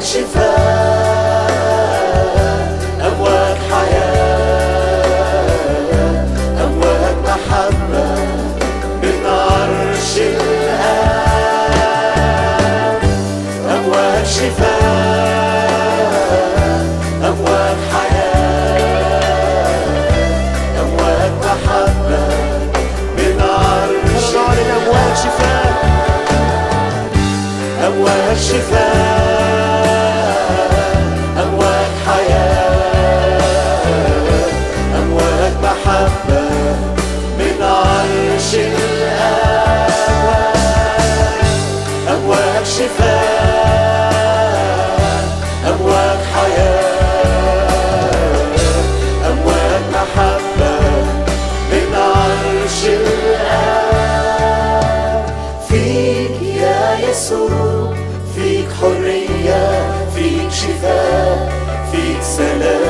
شفاء، أمواج حياة، أمواج محبة من عرش الآب. أمواج شفاء، أمواج حياة، أمواج محبة من عرش الآب. أمواج شفاء، أمواج شفاء، أمواج حياة، أمواج محبة من عرش الآب. أمواج شفاء، أمواج حياة، أمواج محبة من عرش الآب. فيك يا يسوع، فيك حرية، فيك شفاء، فيك سلام.